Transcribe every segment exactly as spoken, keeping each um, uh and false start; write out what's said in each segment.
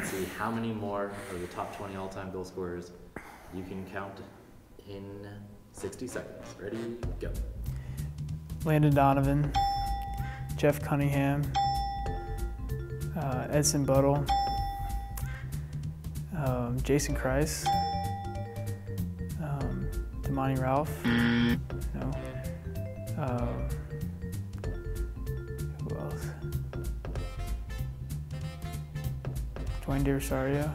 and see how many more of the top twenty all-time goal scorers you can count in sixty seconds. Ready, go. Landon Donovan, Jeff Cunningham, uh, Edson Buttle, um, Jason Kreis, um, Damani Ralph, no, um, who else? Dwayne De Rosario,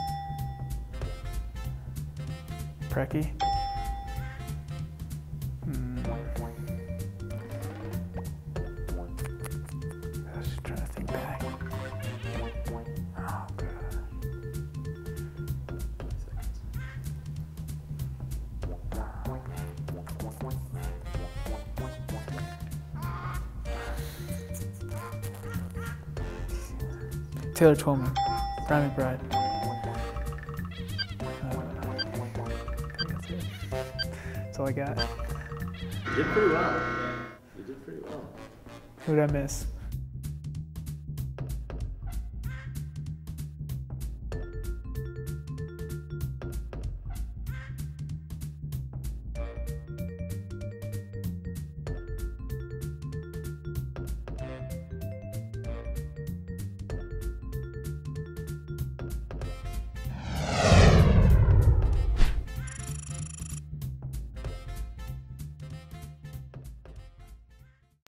Preki. Mm. Gosh, trying to think back. Oh, God. Taylor Twellman, Brian McBride. That's all I got. You did pretty well. You did pretty well. Who did I miss?